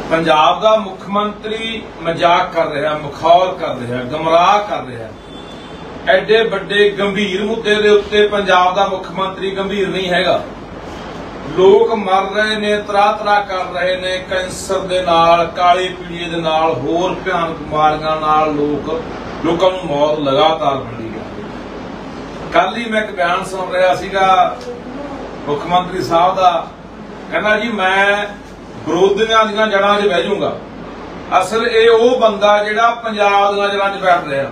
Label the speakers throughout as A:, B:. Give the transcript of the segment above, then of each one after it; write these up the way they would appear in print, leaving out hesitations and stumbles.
A: पंजाब का मुख्यमंत्री मजाक कर रहा, मखौल कर रहा, गमराह कर रहा। एडे बड़े गंभीर मुद्दे के उत्ते पंजाब का मुख्यमंत्री गंभीर नहीं हैगा। लोग मर रहे ने, तराह तराह कर रहे ने, कैंसर दे नाल, काली पीड़िए दे नाल, होर भयानक बीमारियां नाल लोगों नूं मौत लगातार मिली जा रही। कल ही मैं एक बयान सुन रहा सीगा मुख्यमंत्री साहब का, कहना जी मैं विरोधियों दी जड़ां 'च बह जाऊंगा। असल ये वो बंदा जिहड़ा पंजाब दी जड़ां 'च बैठ रहा,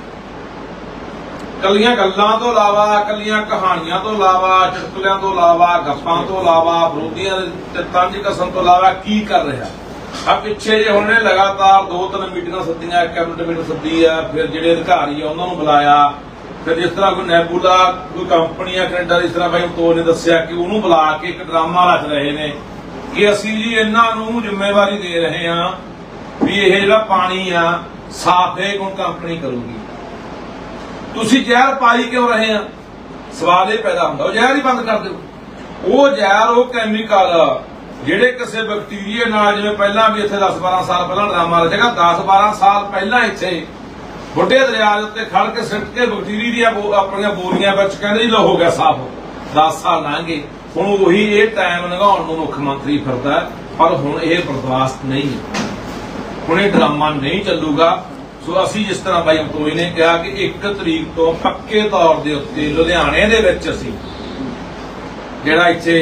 A: कलियां गल्लां तो इलावा, कलियां कहानियां तो इलावा, चुटकुलियां तो इलावा, गप्पां तो इलावा, विरोधियों ते तंज कसन तो इलावा की कर रहा। अब पिछे जे उन्होंने लगातार 2-3 मीटिंगां सद्दियां, कैबिनेट मीटिंग सद्दी है, फिर जिहड़े अधिकारी आ उन्होंने बुलाया, फिर जिस तरह कोई नैबूला कोई कंपनी है कनेडा, इस तरह भाई तो ने दस्सिया कि उन्होंने बुला के एक ड्रामा रख रहे ने कि असीं जी इन्हां नूं जिम्मेवारी दे रहे हां भी यह जिहड़ा पानी आ साफ है हुण कंपनी करूगी। तुसीं जहर पाई क्यों रहे हैं? सवाल ये पैदा होंदा, जहर ही बंद कर दो। वो जहर वो कैमिकल जिहड़े किसी बैक्टीरिया नाल, जिवें पहलां भी इत्थे 10-12 साल पहलां ड्रामा रचेगा, 10-12 साल पहलां इत्थे बुढ़े दरिया के उत्ते खड़ के सिट के बैक्टीरिया दी अपनियां बोरियां विच कहंदे जी लो हो गया साफ। 10 साल लंघ गए, हुण उही ये टाइम लंघाउण नूं मुख्यमंत्री फिरदा, पर हुण ये बर्दाश्त नहीं है, हुण ये ड्रामा नहीं चलूगा। सो असी जिस तरह भाई अमतोई ने कहा कि 1 तरीक तो पक्के तौर के उत्ते लुधियाने दे विच असी जिहड़ा इत्थे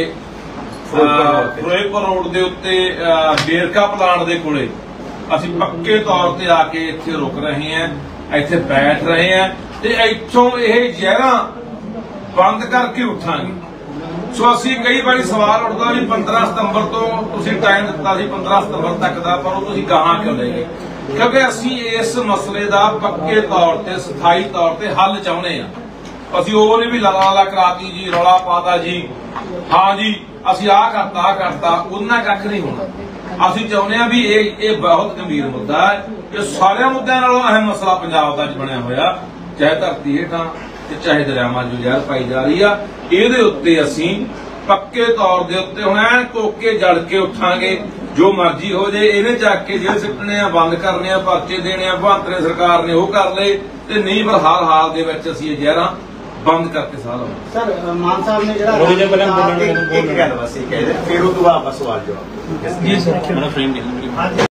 A: फिरोजपुर रोड के उत्ते बेरका प्लांट के कोले असी पक्के तौर पर आके इत्थे रुक रहे हैं, इत्थे बैठ रहे हैं ते इत्थों ये जहरां बंद करके उठांगे। सो असी कई बार सवाल उठता भी 15 सितंबर तो तुसीं टाइम दिता सी 15 सितंबर तक का, पर तुसीं गाहां क्यों ले गए? क्योंकि असी इस मसले का पक्के तौर पर स्थाई तौर पर हल चाहते हैं। असी वो नहीं भी लाला कराती जी, रौला पाता जी, हाँ जी असी आ करता उन्ना कख नहीं होना। असी चाहते हैं भी ये बहुत गंभीर मुद्दा है, ये सारे मुद्दों नालों अहम मसला पंजाब का बनया होया, चाहे धरती हेठां चाहे दरियावां जो जहर पाई जा रही है, इहदे उत्ते असी पक्के तौर के उत्ते हुण ऐन कोके जड़ के उठांगे। जो मर्जी हो जाए, इन्हें चक के जेल सिट्टने बंद करने, परचे देने, भगवंत ने सरकार ने वो कर ले, ते नहीं पर हर हाल दे विच असीं जहरां बंद करके सारा।
B: सर मान साहब ने जिहड़ा एक गल बस कह दे, फिर उस तो बाद सवाल जवाब। जी सर,